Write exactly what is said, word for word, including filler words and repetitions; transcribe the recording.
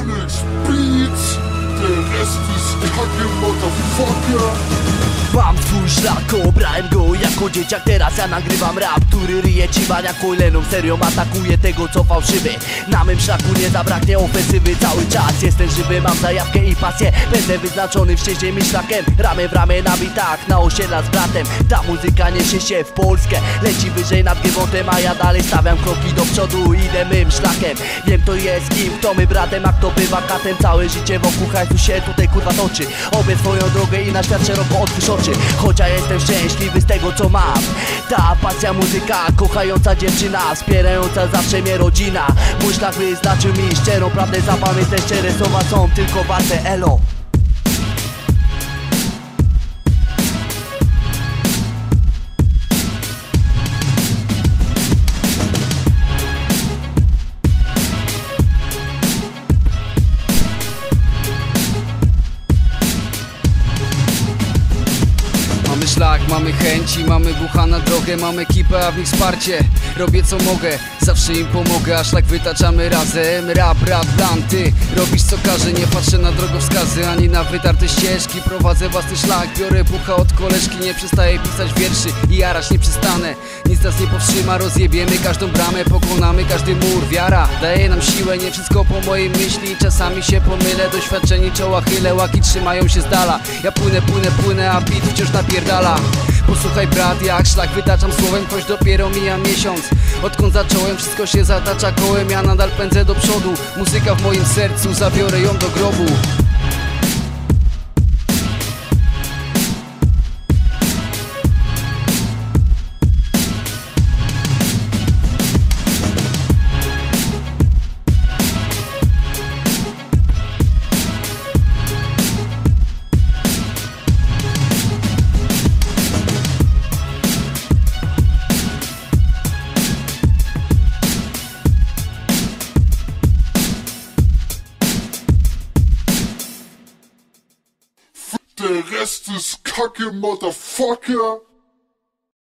Onyx Beats, der Rest ist Kacke, Motherfucker. Mam swój szlak, obrałem go jako dzieciak. Teraz ja nagrywam rap, który ryje ci maniaką leną. Serio atakuję tego co fałszywy. Na mym szlaku nie zabraknie ofensywy cały czas. Jestem żywy, mam zajawkę i pasję. Będę wyznaczony wcześniej mi szlakiem. Ramię w ramię na bitach, na osiedla z bratem. Ta muzyka niesie się w Polskę. Leci wyżej nad Giewontem, a ja dalej stawiam kroki do przodu. Idę mym szlakiem. Wiem kto jest kim, kto my bratem, a kto bywa katem. Całe życie wokół hajsu się tutaj kurwa toczy. Obie swoją drogę i na świat szeroko otwórz oczy. Choć ja jestem szczęśliwy z tego co mam. Ta pasja muzyka, kochająca dziewczyna, wspierająca zawsze mnie rodzina. Mój szlak wyznaczył mi szczerą prawdę. Zapamiętaj, szczere słowa są tylko warte elo. Mamy szlak, mamy chęci, mamy bucha na drogę, mamy ekipę, a w nich wsparcie. Robię co mogę, zawsze im pomogę, a szlak wytaczamy razem. Rap, rap, plan, ty robisz co każe. Nie patrzę na drogowskazy, ani na wytarte ścieżki. Prowadzę własny szlak, biorę bucha od koleżki. Nie przestaję pisać wierszy i jarać nie przestanę. Nic nas nie powstrzyma, rozjebiemy każdą bramę. Pokonamy każdy mur, wiara daje nam siłę. Nie wszystko po mojej myśli, czasami się pomylę. Doświadczeni czoła chylę, łaki trzymają się z dala. Ja płynę, płynę, płynę, a beat wciąż napierdala. Posłuchaj brat, jak szlak wytaczam słowem, choć dopiero mija miesiąc. Odkąd zacząłem, wszystko się zatacza kołem. Ja nadal pędzę do przodu, muzyka w moim sercu, zabiorę ją do grobu. Der Rest ist Kacke, Motherfucker.